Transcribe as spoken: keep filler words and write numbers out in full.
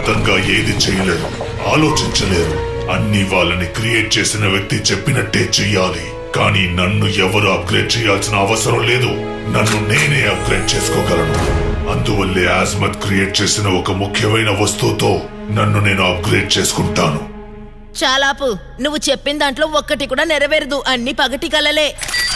సొంతంగా ఏది చేయలేరు, ఆలోచించలేరు. అన్ని వాళ్ళని క్రియేట్ చేసిన వ్యక్తి చెప్పినట్టే చెయ్యాలి. కానీ నన్ను ఎవరు అప్గ్రేడ్ చేయాల్సిన అవసరం లేదు. నన్ను నేనే అప్గ్రేడ్ చేసుకోగలను. అందువల్లే ఆజ్మత్ క్రియేట్ చేసిన ఒక ముఖ్యమైన వస్తువుతో నన్ను నేను అప్గ్రేడ్ చేసుకుంటాను. చాలాపు, నువ్వు చెప్పిన దాంట్లో ఒక్కటి కూడా నెరవేరదు. అన్ని పగటి కలలే.